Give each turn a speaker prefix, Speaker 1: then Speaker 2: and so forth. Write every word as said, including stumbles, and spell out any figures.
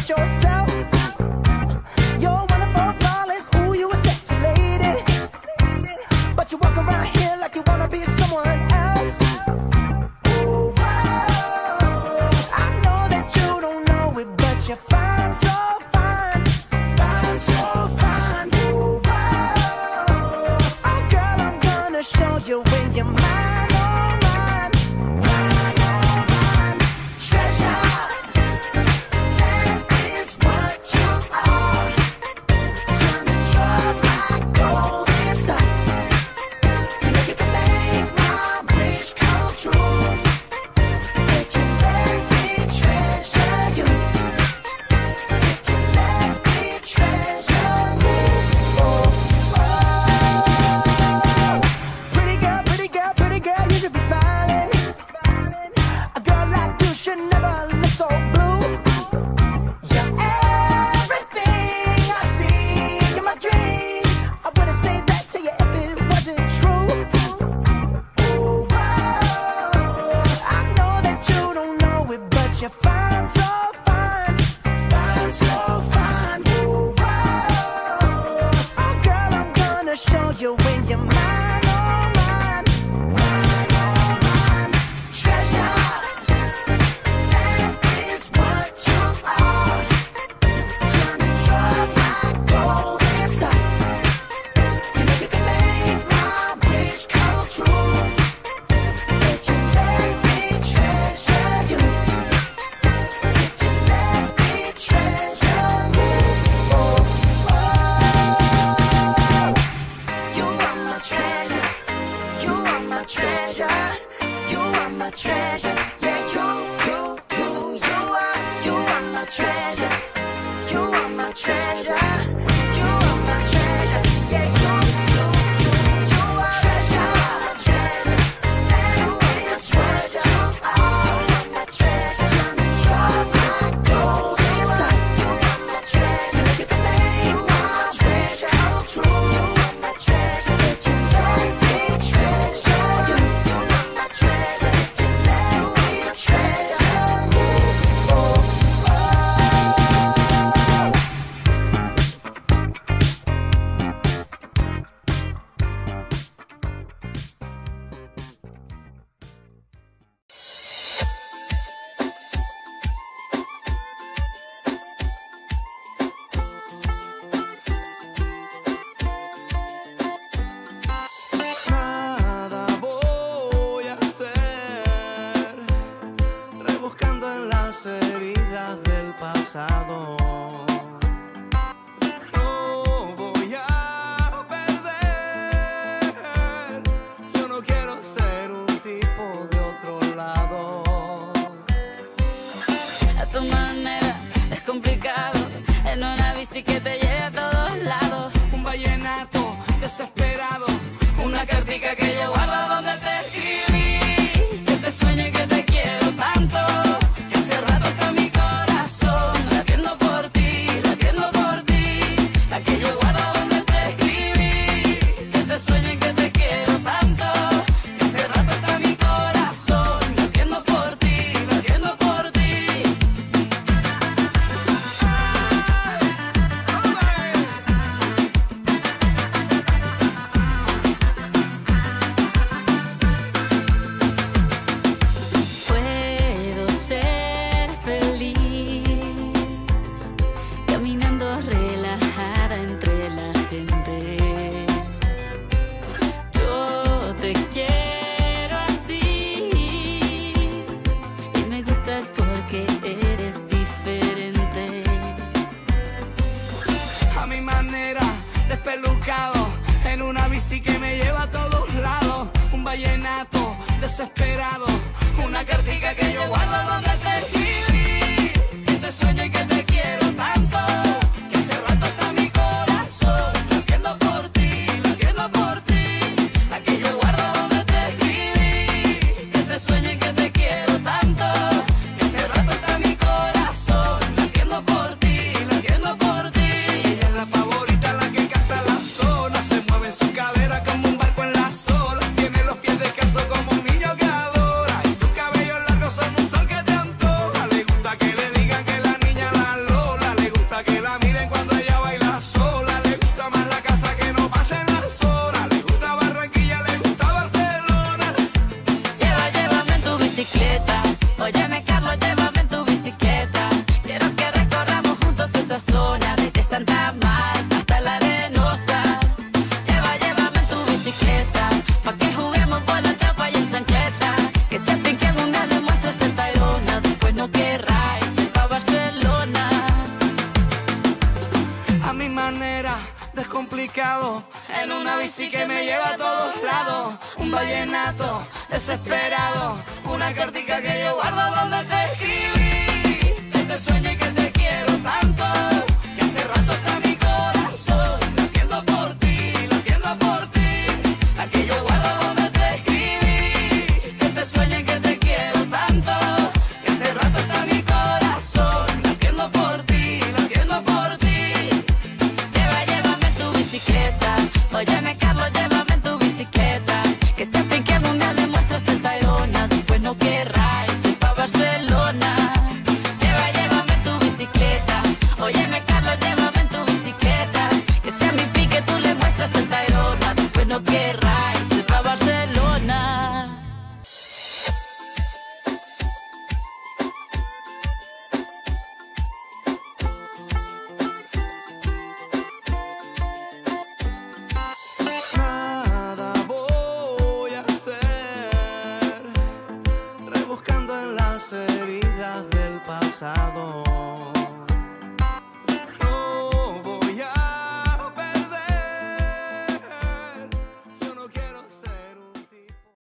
Speaker 1: about yourself. You're wonderful, flawless, ooh, you a sexy lady. But you walk around here like you wanna be someone else. Ooh, whoa. I know that you don't know it, but you're fine, so fine. Fine, so fine. Ooh, whoa. Oh, girl, I'm gonna show you when you're mine, oh, mine. Mine, oh, mine. Treasure, that is what you are. You're my golden star. You know you can make my wish come true. If you let me treasure you. If you let me treasure you. Oh, oh. Pretty girl, pretty girl, pretty girl, you should be smiling. A girl like you should never look so blue. You're everything I see in my dreams. I wouldn't say that to you if it wasn't true. Ooh, whoa. I know that you don't know it, but you're fine, so fine. Fine, so fine. Ooh, whoa. Oh, girl, I'm gonna show you when you're mine, oh, mine. Mine, oh, mine. Treasure, that is what you are. Honey, you're my golden star. You know you can make my wish come true. If you let me treasure you. If you let me treasure you. Oh, oh. You are my treasure. You are my treasure. You are my treasure. Yeah, you, you, you, you are. You are my treasure. You are my treasure. You are my treasure. Yeah, you, you, you, you are. Treasure, treasure. You are my treasure. You are my treasure. You're my golden star. You are my treasure. You know you can make my treasure come true. You are my treasure. If you let me treasure you. You are my treasure. If you let me treasure you. Oh,
Speaker 2: Nada voy a hacer, rebuscando en las heridas del pasado. No voy a perder, yo no quiero ser un tipo de otro lado.
Speaker 3: A tu manera es complicado, en una bici que te lleve a todos lados.
Speaker 2: Un vallenato desesperado, una cartica que yo guardo donde te escribí.
Speaker 3: Que te sueño y que te quiero tanto,
Speaker 2: Que hace rato está mi corazón
Speaker 3: latiendo por ti, latiendo por ti.
Speaker 2: la que yo guardo donde te escribí.
Speaker 3: Que te sueño y que te quiero tanto,
Speaker 2: Que hace rato está mi corazón
Speaker 3: latiendo por ti, latiendo por ti. Puedo ser feliz caminando relajada entre la gente. Yo te quiero así y me gustas porque eres diferente.
Speaker 2: a mi manera, despelucado, en una bici que me lleva a todos lados. Un vallenato desesperado, una cartica que yo guardo donde te escribí. Que te sueño y que te quiero tanto, que hace rato está mi corazón latiendo por ti, latiendo por ti. La que yo guardo donde te escribí.
Speaker 3: Que te sueño y que te quiero tanto,
Speaker 2: Que hace rato está mi corazón
Speaker 3: latiendo por ti, latiendo por ti.
Speaker 2: Ella es la favorita, la que canta la zona. Se mueve en su cadera como un barco en las olas. Tiene los pies descalzos como un niño que adora. Y sus cabellos largos son un sol que te antoja. un vallenato desesperado, una cartica que yo guardo donde te escribí, que te sueño y que te quiero tanto.